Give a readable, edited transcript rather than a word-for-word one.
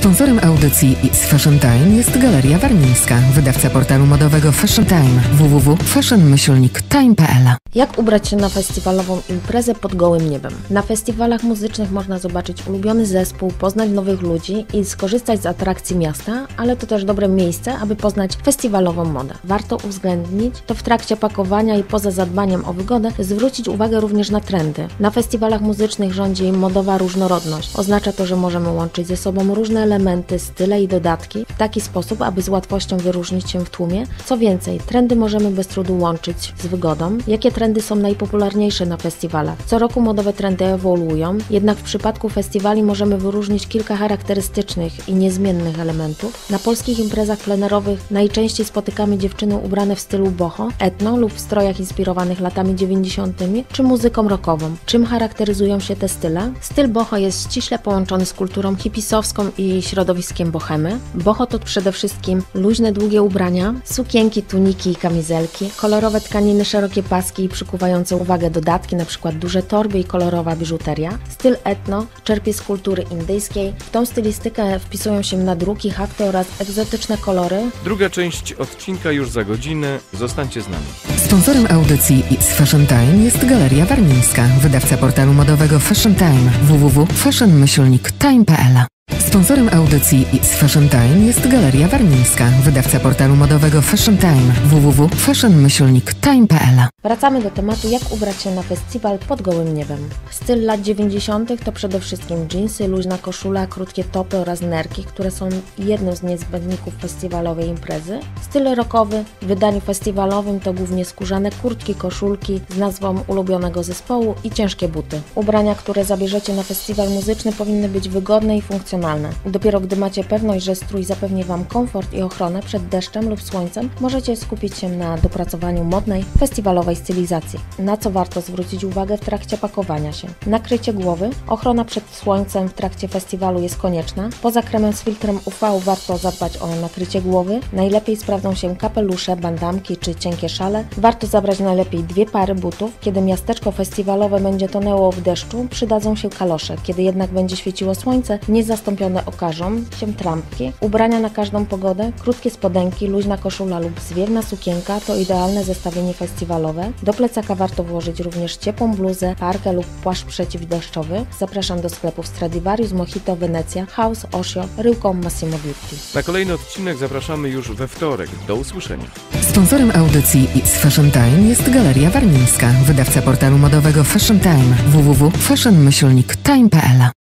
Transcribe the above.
Sponsorem audycji It's Fashion Time jest Galeria Warmińska, wydawca portalu modowego Fashion Time www.fashion-time.pl. Jak ubrać się na festiwalową imprezę pod gołym niebem? Na festiwalach muzycznych można zobaczyć ulubiony zespół, poznać nowych ludzi i skorzystać z atrakcji miasta, ale to też dobre miejsce, aby poznać festiwalową modę. Warto uwzględnić to w trakcie pakowania i poza zadbaniem o wygodę zwrócić uwagę również na trendy. Na festiwalach muzycznych rządzi modowa różnorodność. Oznacza to, że możemy łączyć ze sobą różne elementy, style i dodatki w taki sposób, aby z łatwością wyróżnić się w tłumie. Co więcej, trendy możemy bez trudu łączyć z wygodą. Jakie trendy są najpopularniejsze na festiwalach? Co roku modowe trendy ewoluują, jednak w przypadku festiwali możemy wyróżnić kilka charakterystycznych i niezmiennych elementów. Na polskich imprezach plenerowych najczęściej spotykamy dziewczyny ubrane w stylu boho, etno lub w strojach inspirowanych latami 90. czy muzyką rockową. Czym charakteryzują się te style? Styl boho jest ściśle połączony z kulturą hipisowską i środowiskiem bohemy. Boho to przede wszystkim luźne, długie ubrania, sukienki, tuniki i kamizelki, kolorowe tkaniny, szerokie paski i przykuwające uwagę dodatki, np. duże torby i kolorowa biżuteria. Styl etno czerpie z kultury indyjskiej. W tą stylistykę wpisują się nadruki, hafty oraz egzotyczne kolory. Druga część odcinka już za godzinę. Zostańcie z nami. Sponsorem audycji It's Fashion Time jest Galeria Warmińska, wydawca portalu modowego Fashion Time www.fashion-time.pl. Sponsorem audycji It's Fashion Time jest Galeria Warmińska, wydawca portalu modowego Fashion Time www.fashion-time.pl. Wracamy do tematu, jak ubrać się na festiwal pod gołym niebem. Styl lat 90. to przede wszystkim dżinsy, luźna koszula, krótkie topy oraz nerki, które są jednym z niezbędników festiwalowej imprezy. Styl rockowy w wydaniu festiwalowym to głównie skórzane kurtki, koszulki z nazwą ulubionego zespołu i ciężkie buty. Ubrania, które zabierzecie na festiwal muzyczny, powinny być wygodne i funkcjonalne. Dopiero gdy macie pewność, że strój zapewni Wam komfort i ochronę przed deszczem lub słońcem, możecie skupić się na dopracowaniu modnej, festiwalowej stylizacji. Na co warto zwrócić uwagę w trakcie pakowania się? Nakrycie głowy. Ochrona przed słońcem w trakcie festiwalu jest konieczna. Poza kremem z filtrem UV warto zadbać o nakrycie głowy. Najlepiej sprawdzą się kapelusze, bandamki czy cienkie szale. Warto zabrać najlepiej 2 pary butów. Kiedy miasteczko festiwalowe będzie tonęło w deszczu, przydadzą się kalosze. Kiedy jednak będzie świeciło słońce, niezastąpione okażą się trampki. Ubrania na każdą pogodę, krótkie spodenki, luźna koszula lub zwiewna sukienka to idealne zestawienie festiwalowe. Do plecaka warto włożyć również ciepłą bluzę, parkę lub płaszcz przeciwdeszczowy. Zapraszam do sklepów Stradivarius, Mohito, Wenecja, House, Oshio, Ryłką, Massimo Dutti. Na kolejny odcinek zapraszamy już we wtorek. Do usłyszenia. Sponsorem audycji It's Fashion Time jest Galeria Warmińska, wydawca portalu modowego Fashion Time www.fashion-time.pl.